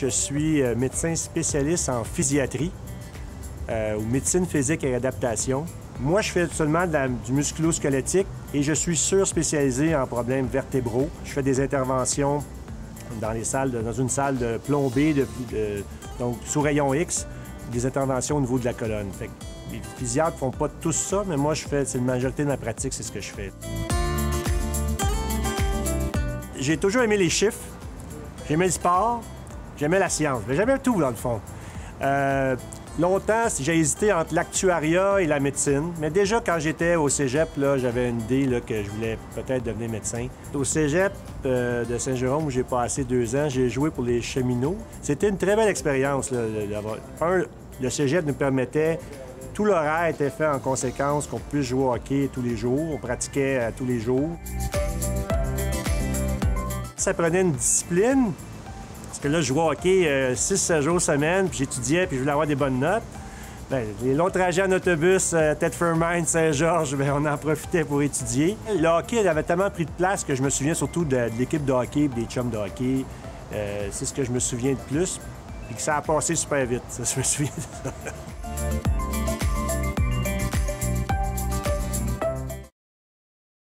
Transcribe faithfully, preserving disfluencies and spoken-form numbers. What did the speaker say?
Je suis médecin spécialiste en physiatrie euh, ou médecine physique et adaptation. Moi, je fais seulement de la, du musculo-squelettique et je suis surspécialisé en problèmes vertébraux. Je fais des interventions dans, les salles de, dans une salle de plombée, de, de, donc sous rayon X, des interventions au niveau de la colonne. Fait que les physiatres ne font pas tous ça, mais moi, je fais, c'est la majorité de ma pratique, c'est ce que je fais. J'ai toujours aimé les chiffres, j'aimais le sport, j'aimais la science, mais j'aimais tout, dans le fond. Euh, longtemps, j'ai hésité entre l'actuariat et la médecine, mais déjà, quand j'étais au cégep, j'avais une idée là, que je voulais peut-être devenir médecin. Au cégep euh, de Saint-Jérôme, où j'ai passé deux ans, j'ai joué pour les cheminots. C'était une très belle expérience. Là, un, le cégep nous permettait, tout l'horaire était fait en conséquence qu'on puisse jouer au hockey tous les jours, on pratiquait euh, tous les jours. Ça prenait une discipline, parce que là, je jouais au hockey six sept jours semaine, puis j'étudiais, puis je voulais avoir des bonnes notes. Bien, les longs trajets en autobus, euh, Thetford-Mines, Saint-Georges, bien, on en profitait pour étudier. Le hockey il avait tellement pris de place que je me souviens surtout de, de l'équipe de hockey, des chums de hockey. Euh, c'est ce que je me souviens de plus, puis que ça a passé super vite, ça, je me souviens de ça.